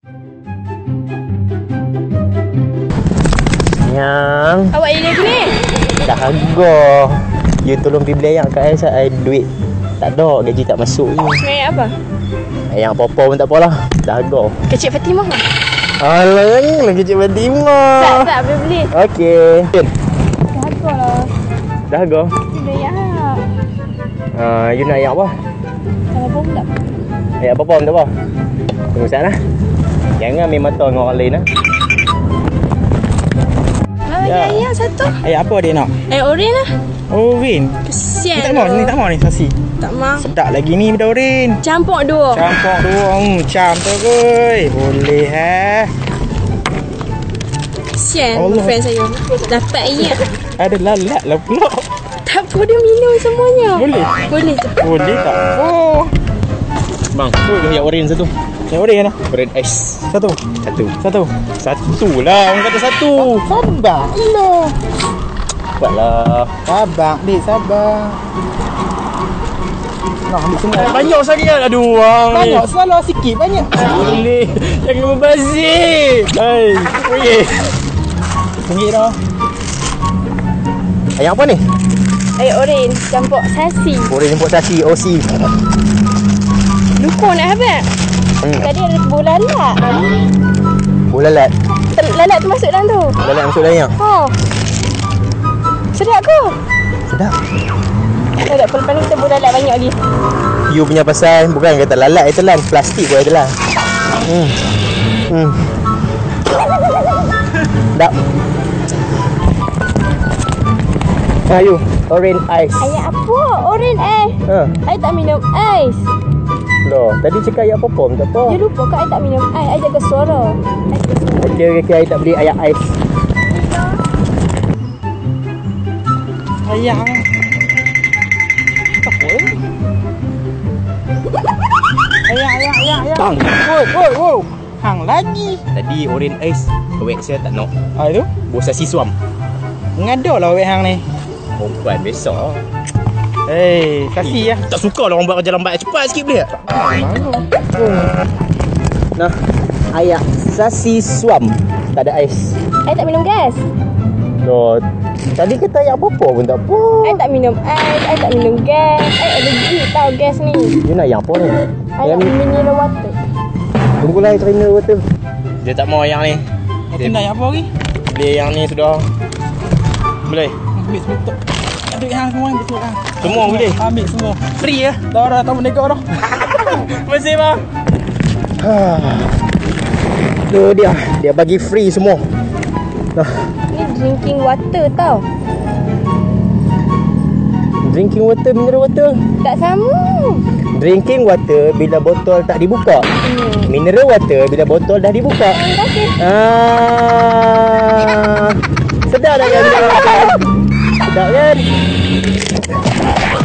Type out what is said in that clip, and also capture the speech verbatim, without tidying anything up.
Yang Awak ini ni? dah harga. You tolong pergi beli ayam kat saya, saya duit tak ada, gaji tak masuk ni. Ayam apa? Ayam apa-apa pun tak apalah, dah harga. Kecil Fatimah lah. Alah, lagi cik Fatimah. Tak, tak boleh beli. Okey. Dah harga lah. Dah harga? Beli ayam. Uh, you nak ayam apa? Kalau pun tak. Ayam apa-apa pun tak apa. Tunggu sekejap lah. Jangan ambil mata dengan orang lain lah. Ya. Ayam satu. Ayam apa dia nak? Ayam oren lah. Oren. Kesian. Ni tak mau, ni tak mau ni sasi. Tak mau. Sedap lagi ni benda oren. Campur dua. Campur dua. Hmm, cam tu kuy. Boleh ha. Kesian Allah. friend saya. Dapat ayam. Ada lalat lah pula. Tak apa, dia minum semuanya. Boleh? Boleh tu. Boleh tak? Oh. Bang, tu ayam oren satu. Yang oren lah. Oren ais. Satu. Satu. Satu. Satu lah, orang kata satu. Sabar lah. Cepatlah. Sabar, dik, sabar. Nak ambil semua. Banyak sangat. Aduh, bang. Banyak, selalu sikit, banyak. Boleh. Jangan membazir. Hai. Okey. Ringgit dah. Ayam apa ni? Ayam oren campur sasi. Oren jemput sasi, O C. Lupa nak habis. Hmm. Tadi ada bola lalat. Oh, lalat. Lalat tu masuk dalam tu. Lalat masuk dalam ayam. Ha. Sedap ke? Sedap. Sedap. Lepas ni kita bola lalat banyak lagi. You punya pasal bukan kata lalat itu telan, plastik pun telan. Hmm. Hmm. Sedap. Ayo, orange ice. Ayam apa? Oren ais. Ha. Saya tak minum ais. Loh, tadi cakap ayam apa-apa, tak apa. Dia lupa kan saya tak minum ais. Saya jaga suara. Saya jaga suara. Okey, okey, okey, I tak beli ayam ais. Ayam. Apa ni? Ayam, ayam, ayam, ayam. Bang. Woi, woi, woi. Hang lagi. Tadi orange ice, awak saya tak nak. Ah itu? Bosa siswam. Ngada lah wek hang ni. Perempuan besar. Hei, kasih ya. Tak suka lah orang buat kerja lambat. Cepat sikit boleh tak? Mana? Nah, ayam sasi suam. Tak ada ais. Saya tak minum gas. Loh, tadi kata ayam apa-apa pun tak apa. Saya tak minum ais. Saya tak minum gas. Saya alergi tau gas ni. You nak ayam apa ni? Ayam mineral water. Tunggulah trainer betul. Dia tak mau ayam ni. Dia nak apa lagi? Beli yang ni sudah. Boleh? Ambil semua tu. Ambil hang semua, ambil semua hang. Semua boleh? Ambil semua. Free ya? Dah dah tak menegak dah. Masih bang. Tu dia. Dia bagi free semua. Nah, Ni drinking water tau. drinking water, mineral water. Tak sama. Drinking water bila botol tak dibuka. Hmm. Mineral water bila botol dah dibuka. Terima kasih. Ah, sedap dah kan? Sedap kan?